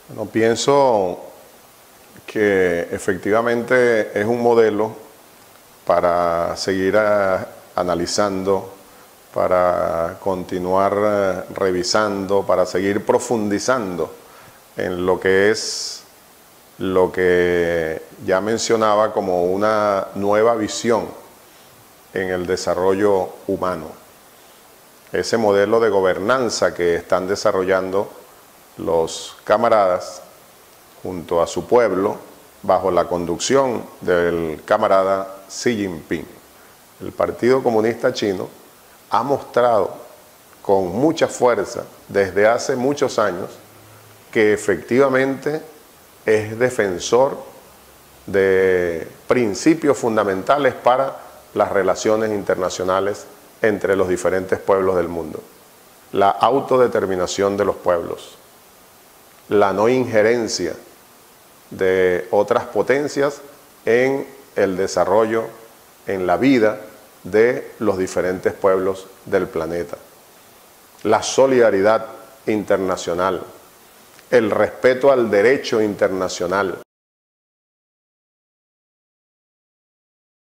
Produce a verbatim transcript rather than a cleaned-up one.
Bueno, pienso que efectivamente es un modelo para seguir a, analizando, para continuar eh, revisando, para seguir profundizando en lo que es lo que ya mencionaba como una nueva visión en el desarrollo humano. Ese modelo de gobernanza que están desarrollando los camaradas junto a su pueblo bajo la conducción del camarada Xi Jinping. El Partido Comunista Chino ha mostrado con mucha fuerza desde hace muchos años que efectivamente es defensor de principios fundamentales para las relaciones internacionales entre los diferentes pueblos del mundo. La autodeterminación de los pueblos, la no injerencia de otras potencias en el desarrollo, en la vida de los diferentes pueblos del planeta, la solidaridad internacional, el respeto al derecho internacional,